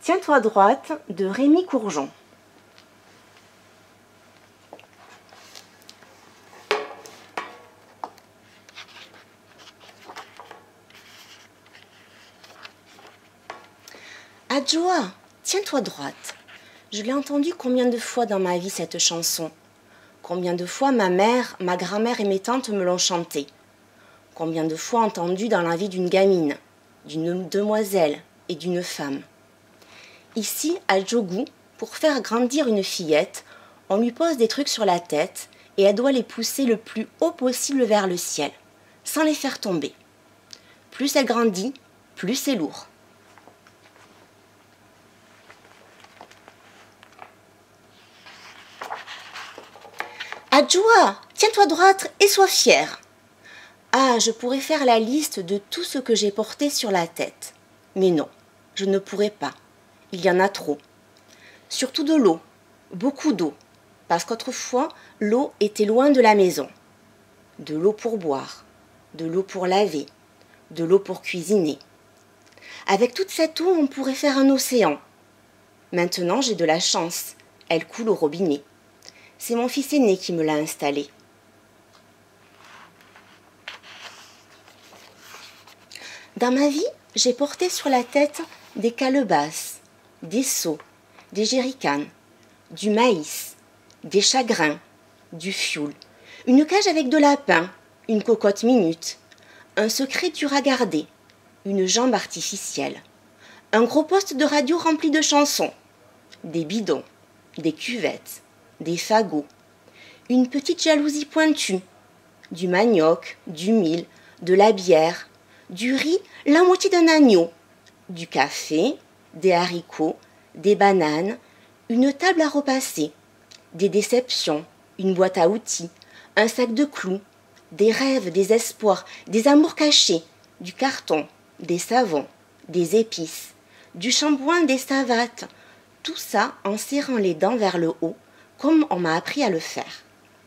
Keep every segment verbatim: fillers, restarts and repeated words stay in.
Tiens-toi droite de Rémi Courgeon. Adjoa, tiens-toi droite. Je l'ai entendue combien de fois dans ma vie cette chanson. Combien de fois ma mère, ma grand-mère et mes tantes me l'ont chantée. Combien de fois entendue dans la vie d'une gamine, d'une demoiselle et d'une femme. Ici, à Djougou, pour faire grandir une fillette, on lui pose des trucs sur la tête et elle doit les pousser le plus haut possible vers le ciel, sans les faire tomber. Plus elle grandit, plus c'est lourd. Adjoa, tiens-toi droite et sois fière. Ah, je pourrais faire la liste de tout ce que j'ai porté sur la tête. Mais non, je ne pourrais pas. Il y en a trop. Surtout de l'eau, beaucoup d'eau, parce qu'autrefois, l'eau était loin de la maison. De l'eau pour boire, de l'eau pour laver, de l'eau pour cuisiner. Avec toute cette eau, on pourrait faire un océan. Maintenant, j'ai de la chance. Elle coule au robinet. C'est mon fils aîné qui me l'a installée. Dans ma vie, j'ai porté sur la tête des calebasses, des seaux, des jerrycans, du maïs, des chagrins, du fioul, une cage avec de lapin, une cocotte minute, un secret dur à garder, une jambe artificielle, un gros poste de radio rempli de chansons, des bidons, des cuvettes, des fagots, une petite jalousie pointue, du manioc, du mil, de la bière, du riz, la moitié d'un agneau, du café, des haricots, des bananes, une table à repasser, des déceptions, une boîte à outils, un sac de clous, des rêves, des espoirs, des amours cachés, du carton, des savons, des épices, du shampoing, des savates, tout ça en serrant les dents vers le haut, comme on m'a appris à le faire.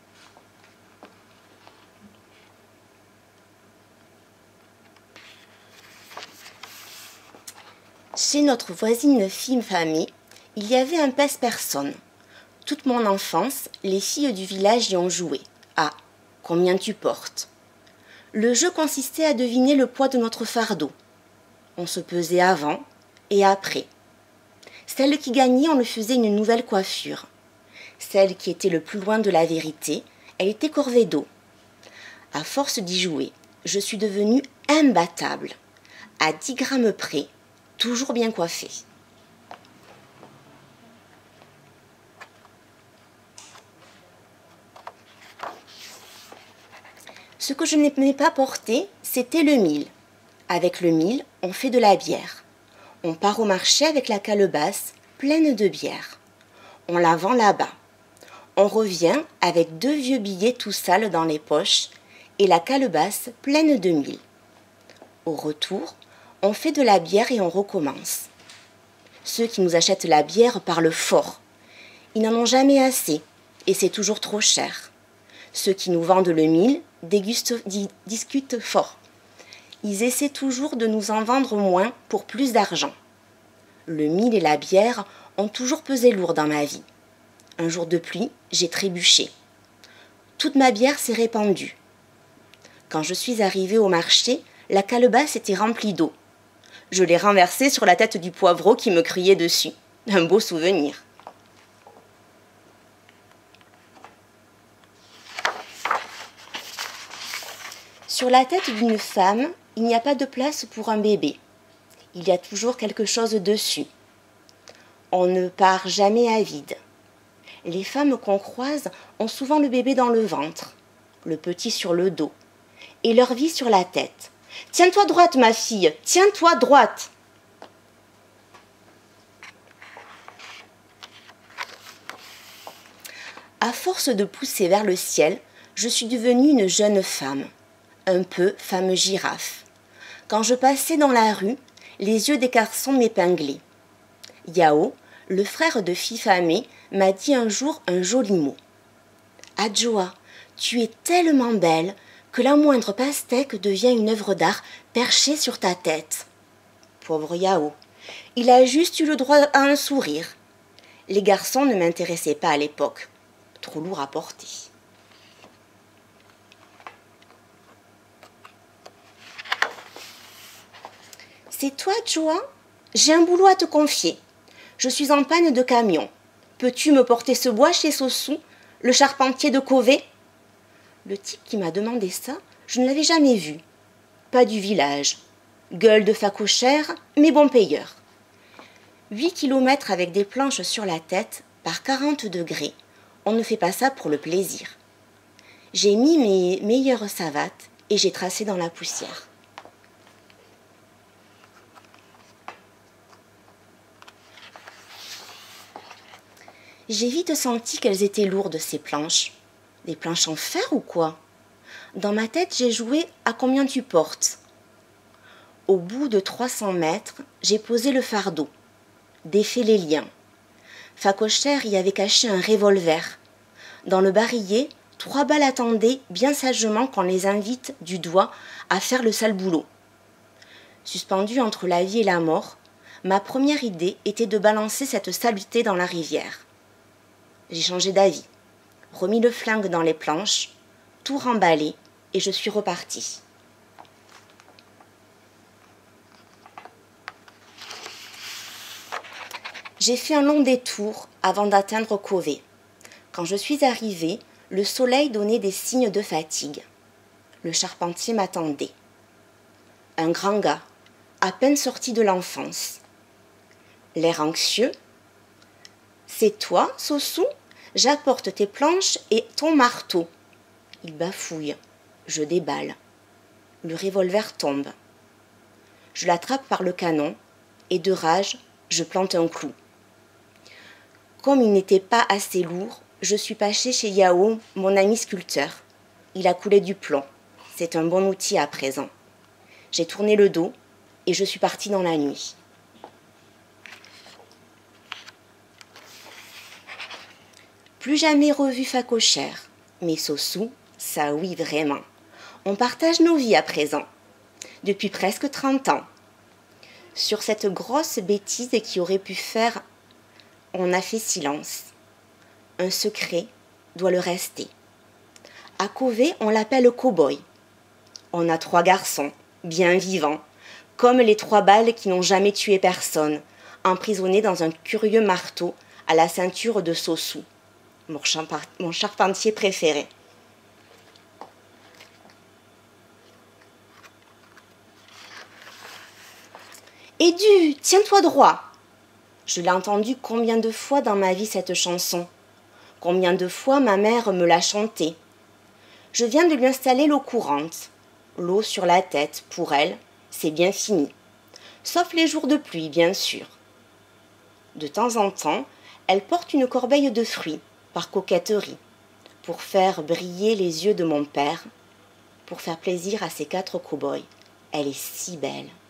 Chez notre voisine fille-famille, il y avait un pèse-personne. Toute mon enfance, les filles du village y ont joué. Ah, combien tu portes? Le jeu consistait à deviner le poids de notre fardeau. On se pesait avant et après. Celle qui gagnait, on lui faisait une nouvelle coiffure. Celle qui était le plus loin de la vérité, elle était corvée d'eau. À force d'y jouer, je suis devenue imbattable. À dix grammes près, toujours bien coiffée. Ce que je n'aimais pas porter, c'était le mil. Avec le mil, on fait de la bière. On part au marché avec la calebasse pleine de bière. On la vend là-bas. On revient avec deux vieux billets tout sales dans les poches et la calebasse pleine de mil. Au retour, on fait de la bière et on recommence. Ceux qui nous achètent la bière parlent fort. Ils n'en ont jamais assez et c'est toujours trop cher. Ceux qui nous vendent le mil dégustent, di, discutent fort. Ils essaient toujours de nous en vendre moins pour plus d'argent. Le mil et la bière ont toujours pesé lourd dans ma vie. Un jour de pluie, j'ai trébuché. Toute ma bière s'est répandue. Quand je suis arrivée au marché, la calebasse était remplie d'eau. Je l'ai renversée sur la tête du poivreau qui me criait dessus. Un beau souvenir. Sur la tête d'une femme, il n'y a pas de place pour un bébé. Il y a toujours quelque chose dessus. On ne part jamais à vide. Les femmes qu'on croise ont souvent le bébé dans le ventre, le petit sur le dos, et leur vie sur la tête. Tiens-toi droite, ma fille, tiens-toi droite. À force de pousser vers le ciel, je suis devenue une jeune femme, un peu femme girafe. Quand je passais dans la rue, les yeux des garçons m'épinglaient. Yao, le frère de Fifamé, m'a dit un jour un joli mot. Adjoa, tu es tellement belle que la moindre pastèque devient une œuvre d'art perchée sur ta tête. Pauvre Yao, Il a juste eu le droit à un sourire. Les garçons ne m'intéressaient pas à l'époque. Trop lourd à porter. C'est toi, Joa? J'ai un boulot à te confier. Je suis en panne de camion. Peux-tu me porter ce bois chez Sossou, le charpentier de Covey? Le type qui m'a demandé ça, je ne l'avais jamais vu. Pas du village. Gueule de facochère, mais bon payeur. Huit kilomètres avec des planches sur la tête, par quarante degrés. On ne fait pas ça pour le plaisir. J'ai mis mes meilleures savates et j'ai tracé dans la poussière. J'ai vite senti qu'elles étaient lourdes, ces planches. Des planches en fer ou quoi? Dans ma tête, j'ai joué à combien tu portes. Au bout de trois cents mètres, j'ai posé le fardeau, défait les liens. Facochère y avait caché un revolver. Dans le barillet, trois balles attendaient bien sagement qu'on les invite du doigt à faire le sale boulot. Suspendue entre la vie et la mort, ma première idée était de balancer cette saleté dans la rivière. J'ai changé d'avis, remis le flingue dans les planches, tout remballé et je suis repartie. J'ai fait un long détour avant d'atteindre Covey. Quand je suis arrivée, le soleil donnait des signes de fatigue. Le charpentier m'attendait. Un grand gars, à peine sorti de l'enfance. L'air anxieux. « C'est toi, Sossou ? J'apporte tes planches et ton marteau. » Il bafouille. Je déballe. Le revolver tombe. Je l'attrape par le canon et de rage, je plante un clou. Comme il n'était pas assez lourd, je suis passée chez Yao, mon ami sculpteur. Il a coulé du plomb. C'est un bon outil à présent. J'ai tourné le dos et je suis partie dans la nuit. Plus jamais revu facochère, mais Sossou, ça oui vraiment. On partage nos vies à présent, depuis presque trente ans. Sur cette grosse bêtise qui aurait pu faire, on a fait silence. Un secret doit le rester. À Covey, on l'appelle cow-boy. On a trois garçons, bien vivants, comme les trois balles qui n'ont jamais tué personne, emprisonnés dans un curieux marteau à la ceinture de Sossou, mon charpentier préféré. Edu, tiens-toi droit. Je l'ai entendu combien de fois dans ma vie cette chanson. Combien de fois ma mère me l'a chantée. Je viens de lui installer l'eau courante. L'eau sur la tête, pour elle, c'est bien fini. Sauf les jours de pluie, bien sûr. De temps en temps, elle porte une corbeille de fruits, par coquetterie, pour faire briller les yeux de mon père, pour faire plaisir à ses quatre cow-boys. Elle est si belle.